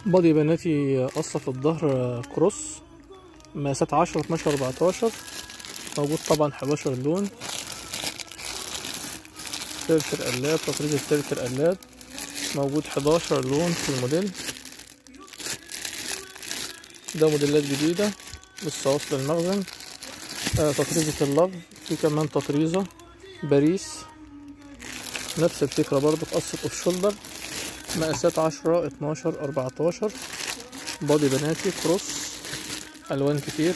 بادي بناتي قصة في الظهر كروس، مقاسات 10 12 14. موجود طبعا 11 لون. ترتر قلاب، تطريز الترتر قلاب. موجود 11 لون في الموديل ده. موديلات جديدة لسه واصلة المخزن. تطريزة اللف، في كمان تطريزة باريس نفس الفكرة برضو، في قصة اوف شولدر. مقاسات 10 12 14. بادي بناتي كروس، الوان كتير.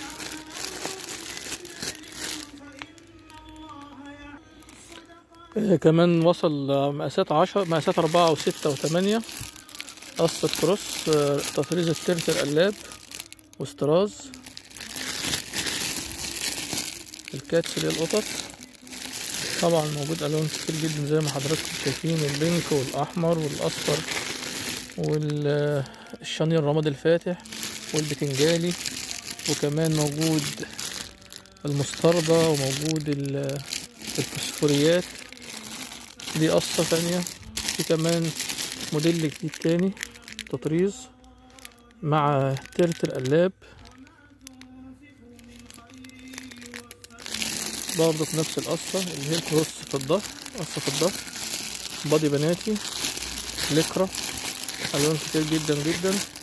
كمان وصل مقاسات 10، مقاسات 4 و6 و8. قصة كروس، تطريز الترتر قلاب واستراز. الكاتس اللي هي القطط. طبعا موجود الوان كتير جدا زي ما حضراتكم شايفين، البينك والاحمر والاصفر والشنير الرمادي الفاتح والبتنجالي، وكمان موجود المستردة، وموجود الفسفوريات. دي قصة تانية. في كمان موديل جديد تاني تطريز مع ترتر قلاب برضه في نفس القصة اللي هي الكروس في الظهر، قصة في الظهر. بادي بناتي لكرة، ألوان كتير جدا جدا.